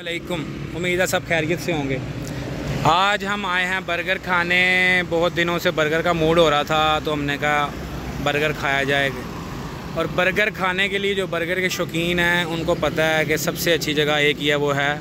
वालेकुम, उम्मीद है सब खैरियत से होंगे। आज हम आए हैं बर्गर खाने। बहुत दिनों से बर्गर का मूड हो रहा था तो हमने कहा बर्गर खाया जाएगा। और बर्गर खाने के लिए जो बर्गर के शौकीन हैं उनको पता है कि सबसे अच्छी जगह एक ही है, वो है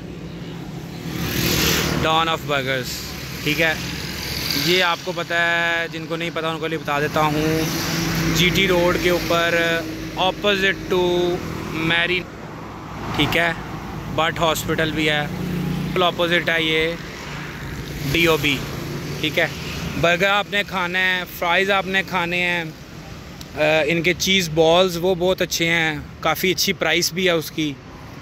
डॉन ऑफ बर्गर्स। ठीक है, ये आपको पता है, जिनको नहीं पता उनको लिए बता देता हूँ। जीटी रोड के ऊपर ऑपोजिट टू मैरी, ठीक है, बट हॉस्पिटल भी है, बिल्कुल ऑपोजिट है ये DOB। ठीक है, बर्गर आपने खाना है, फ्राइज़ आपने खाने हैं, इनके चीज़ बॉल्स वो बहुत अच्छे हैं, काफ़ी अच्छी प्राइस भी है उसकी।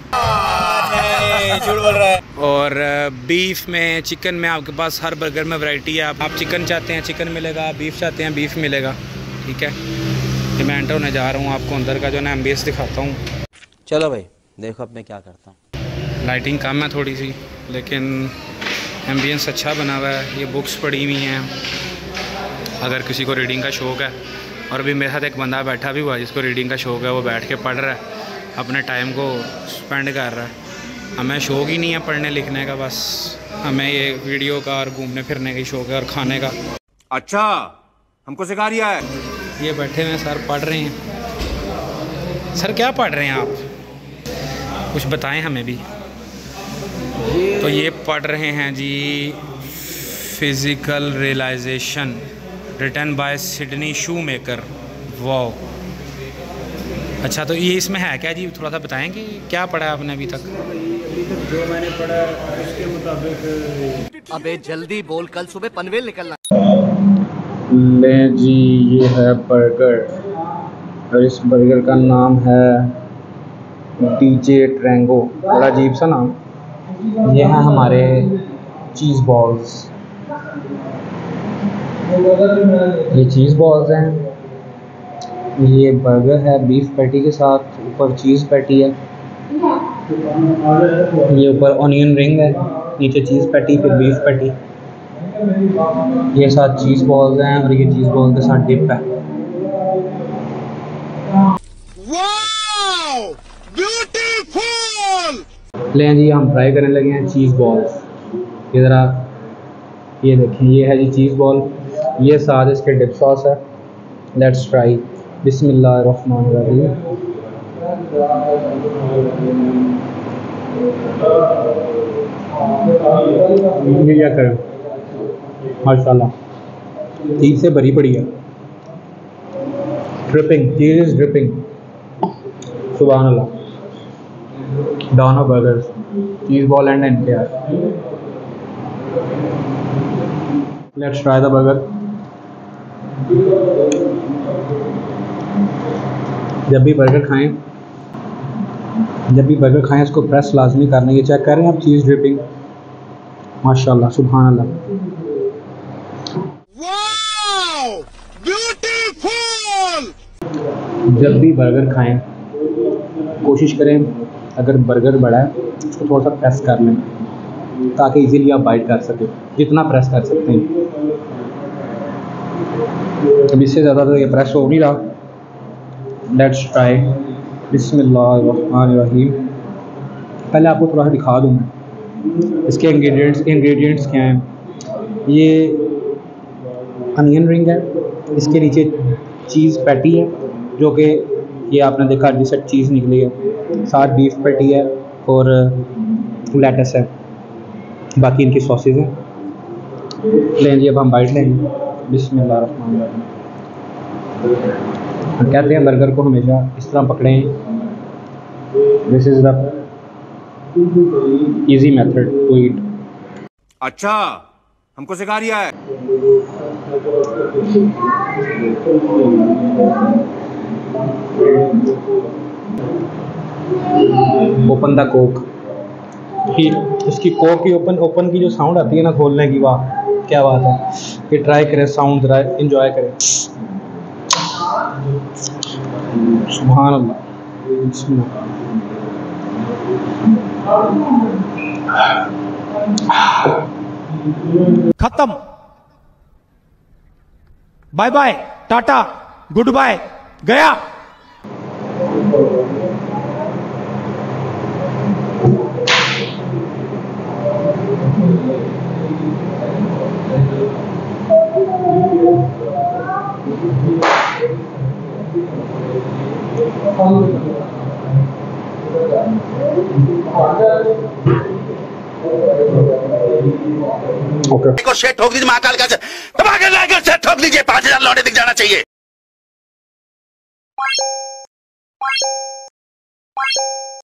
झूठ बोल रहा है। और बीफ में, चिकन में आपके पास हर बर्गर में वैरायटी है। आप चिकन चाहते हैं चिकन मिलेगा, बीफ चाहते हैं बीफ मिलेगा। ठीक है, तो मैं एंटर होने जा रहा हूँ, आपको अंदर का जो ना एम्बियंस दिखाता हूँ। चलो भाई देखो अब मैं क्या करता हूँ। लाइटिंग कम है थोड़ी सी, लेकिन एम्बियंस अच्छा बना हुआ है। ये बुक्स पड़ी हुई हैं, अगर किसी को रीडिंग का शौक़ है। और अभी मेरे साथ एक बंदा बैठा भी हुआ है जिसको रीडिंग का शौक़ है, वो बैठ के पढ़ रहा है, अपने टाइम को स्पेंड कर रहा है। हमें शौक़ ही नहीं है पढ़ने लिखने का, बस हमें ये वीडियो का और घूमने फिरने का शौक़ है और खाने का। अच्छा, हमको सिखा रिया है। ये बैठे हुए हैं सर, पढ़ रहे हैं। सर क्या पढ़ रहे हैं आप, कुछ बताएं हमें भी। तो ये पढ़ रहे हैं जी physical realisation, written by Sidney Shoemaker. Wow, अच्छा तो ये इसमें है क्या जी, थोड़ा सा बताएं कि क्या पढ़ा है आपने अभी तक। जो मैंने पढ़ा उसके मुताबिक। अबे जल्दी बोल, कल सुबह पनवेल निकलना। ले जी, ये है बर्गर और इस बर्गर का नाम है DJ ट्रैंगो। बड़ा अजीब सा नाम। ये हैं हमारे चीज़ बॉल्स। ये चीज़ बॉल्स हैं। ये बर्गर है बीफ पैटी के साथ, ऊपर चीज़ पैटी है, ये ऊपर ऑनियन रिंग है, नीचे चीज़ पैटी, फिर बीफ पैटी, ये साथ चीज़ बॉल्स हैं और ये चीज़ बॉल के साथ डिप है। Wow, beautiful. लें जी, हम ट्राई करने लगे हैं चीज़ बॉल्स। ये ज़रा ये देखें, ये है जी चीज़ बॉल, ये साथ इसके डिप सॉस है। Let's try. बिस्मिल्लाहिर्रहमानिर्रहीम। ये क्या करें, माशाल्लाह चीज़ से भरी पड़ी है। Dripping, cheese is dripping. सुभान अल्लाह। Don of burgers, cheese ball and NKR। Let's try the burger. जब भी बर्गर खाएं इसको प्रेस लाजमी करना। ये चेक कर रहे हैं आप, चीज़ ड्रिपिंग, माशाल्लाह सुभान अल्लाह। Wow, beautiful. जब भी बर्गर खाएं कोशिश करें, अगर बर्गर बड़ा है तो थोड़ा सा प्रेस कर लें ताकि इजीली आप बाइट कर सकें, जितना प्रेस कर सकते हैं। अब इससे ज़्यादा तो ये प्रेस हो नहीं रहा। Let's try. बिस्मिल्लाहिर्रहमानिर्रहीम। पहले आपको थोड़ा सा दिखा दूँ मैं इसके इंग्रेडिएंट्स क्या हैं। ये अनियन रिंग है, इसके नीचे चीज़ पैटी है जो कि ये आपने देखा जिससे चीज़ निकली है, साथ बीफ पैटी है और लेटस है, बाकी इनकी सॉसेज हैं। लें जी, अब हम बाइट लेंगे। बिस्मिल्लाहिर्रहमानिर्रहीम। हम कहते हैं बर्गर को हमेशा इस तरह पकड़ें। This is the easy method to eat. अच्छा, हमको सिखा रिया है। Open the coke. इसकी कोक की ओपन की जो साउंड आती है ना खोलने की, वाह क्या बात है। ये ट्राई करें, साउंड ज़रा एंजॉय करें। सुभान अल्लाह। खत्म, bye bye, tata, goodbye, गया। ओके को शेट ठोक दीजिए, महाकाल का धमाके लाकर शेट ठोक लीजिए, 5000 लौटे दिख जाना चाहिए।